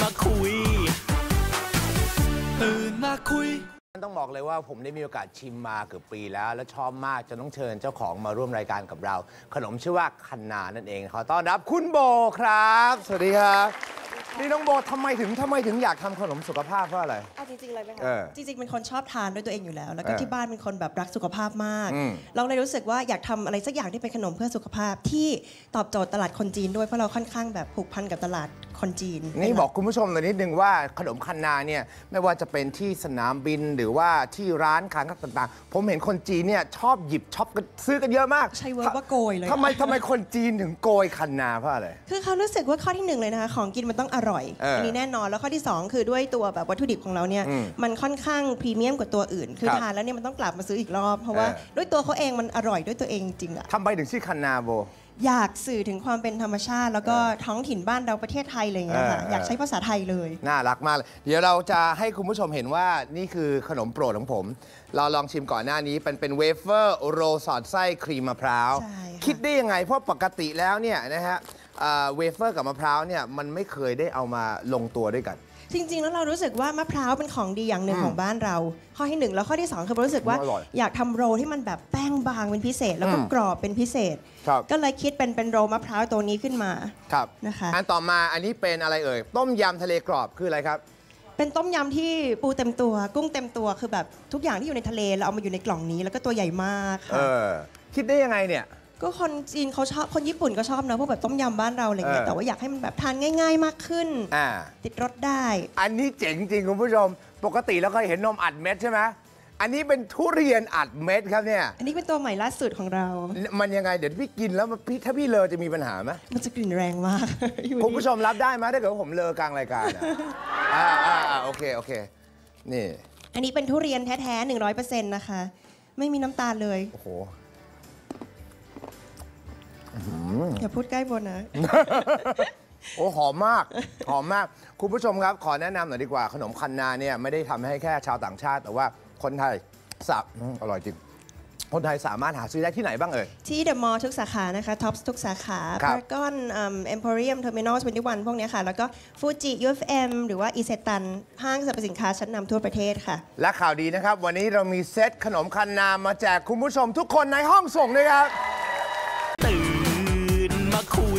มาคุยตื่นมาคุยต้องบอกเลยว่าผมได้มีโอกาสชิมมาเกือบปีแล้วและชอบมากจนต้องเชิญเจ้าของมาร่วมรายการกับเราขนมชื่อว่าคันนานั่นเองขอต้อนรับคุณโบครับสวัสดีครับนี่น้องโบทำไมถึงอยากทำขนมสุขภาพเพราะอะไรจริงๆเลยไหมคะจริงๆเป็นคนชอบทานด้วยตัวเองอยู่แล้วแล้วก็ที่บ้านเป็นคนแบบรักสุขภาพมากเราเลยรู้สึกว่าอยากทำอะไรสักอย่างที่เป็นขนมเพื่อสุขภาพที่ตอบโจทย์ตลาดคนจีนด้วยเพราะเราค่อนข้างแบบผูกพันกับตลาดคนจีนนี่บอกคุณผู้ชมหน่อยนิดนึงว่าขนมคันนาเนี่ยไม่ว่าจะเป็นที่สนามบินหรือว่าที่ร้านค้าต่างๆผมเห็นคนจีนเนี่ยชอบหยิบช็อปกันซื้อกันเยอะมากใช้เวิร์บว่าโกยเลยทำไมคนจีนถึงโกยคันนาเพราะอะไรคือเขารู้สึกว่าข้อที่1เลยนะคะของกินมันต้องอร่อยอันนี้แน่นอนแล้วข้อที่2คือด้วยตัวแบบวัตถุดิบของเราเนี่ยมันค่อนข้างพรีเมียมกว่าตัวอื่นคือทานแล้วเนี่ยมันต้องกลับมาซื้ออีกรอบเพราะว่าด้วยตัวเขาเองมันอร่อยด้วยตัวเองจริงอะทำไมถึงชื่อคันนาโบอยากสื่อถึงความเป็นธรรมชาติแล้วก็ท้องถิ่นบ้านเราประเทศไทยอะไรอย่างเงี้ยค่ะอยากใช้ภาษาไทยเลยน่ารักมากเลยเดี๋ยวเราจะให้คุณผู้ชมเห็นว่านี่คือขนมโปรดของผมเราลองชิมก่อนหน้านี้เป็นเวเฟอร์โรลสอดไส้ครีมมะพร้าวคิดได้ยังไงเพราะปกติแล้วเนี่ยนะฮะเวเฟอร์กับมะพร้าวเนี่ยมันไม่เคยได้เอามาลงตัวด้วยกันจริงๆแล้วเรารู้สึกว่ามะพร้าวเป็นของดีอย่างหนึ่งของบ้านเราข้อที่1แล้วข้อที่2คือเรารู้สึกว่าอยากทำโรลที่มันแบบแป้งบางเป็นพิเศษแล้วก็กรอบเป็นพิเศษก็เลยคิดเป็นโรลมะพร้าวตัวนี้ขึ้นมาครับนะคะอันต่อมาอันนี้เป็นอะไรเอ่ยต้มยำทะเลกรอบคืออะไรครับเป็นต้มยำที่ปูเต็มตัวกุ้งเต็มตัวคือแบบทุกอย่างที่อยู่ในทะเลเราเอามาอยู่ในกล่องนี้แล้วก็ตัวใหญ่มากค่ะคิดได้ยังไงเนี่ยก็คนจีนเขาชอบคนญี่ปุ่นก็ชอบนะพวกแบบต้มยำบ้านเราอะไรเงี้ยแต่ว่าอยากให้มันแบบทานง่ายๆมากขึ้นติดรสได้อันนี้เจ๋งจริงคุณผู้ชมปกติเราเคยเห็นนมอัดเม็ดใช่ไหมอันนี้เป็นทุเรียนอัดเม็ดครับเนี่ยอันนี้เป็นตัวใหม่ล่าสุดของเรามันยังไงเดี๋ยวพี่กินแล้วถ้าพี่เลอจะมีปัญหาไหมมันจะกลิ่นแรงมากคุณผู้ชมรับได้ไหมถ้าเกิดผมเลอกลางรายการโอเคนี่อันนี้เป็นทุเรียนแท้ๆ 100% นะคะไม่มีน้ำตาลเลยโอ้โหอย่าพูดใกล้บนนะโอ้หอมมากคุณผู้ชมครับขอแนะนำหน่อยดีกว่าขนมคันนาเนี่ยไม่ได้ทำให้แค่ชาวต่างชาติแต่ว่าคนไทยอร่อยจริงคนไทยสามารถหาซื้อได้ที่ไหนบ้างเอ่ยที่เดอะมอลล์ทุกสาขานะคะท็อปส์ทุกสาขาพารากอนเอ็มโพเรียมเทอร์มินอล21พวกนี้ค่ะแล้วก็ฟูจิ UFM หรือว่าอิเซตันห้างสรรพสินค้าชั้นนำทั่วประเทศค่ะและข่าวดีนะครับวันนี้เรามีเซตขนมคันนามาแจกคุณผู้ชมทุกคนในห้องส่งด้วยครับตื่นมาคุย